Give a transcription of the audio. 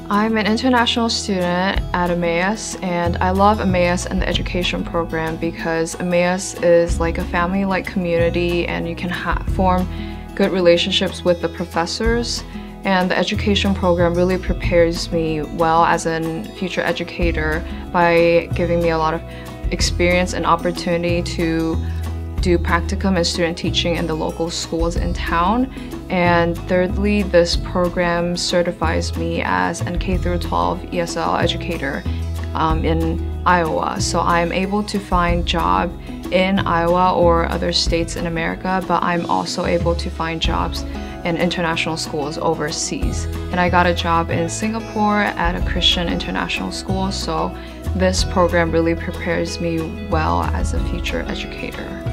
I'm an international student at Emmaus, and I love Emmaus and the education program because Emmaus is like a family-like community, and you can form good relationships with the professors. And the education program really prepares me well as a future educator by giving me a lot of experience and opportunity to do practicum and student teaching in the local schools in town. And thirdly, this program certifies me as an K-12 ESL educator in Iowa. So I'm able to find job in Iowa or other states in America, but I'm also able to find jobs in international schools overseas. And I got a job in Singapore at a Christian international school, so this program really prepares me well as a future educator.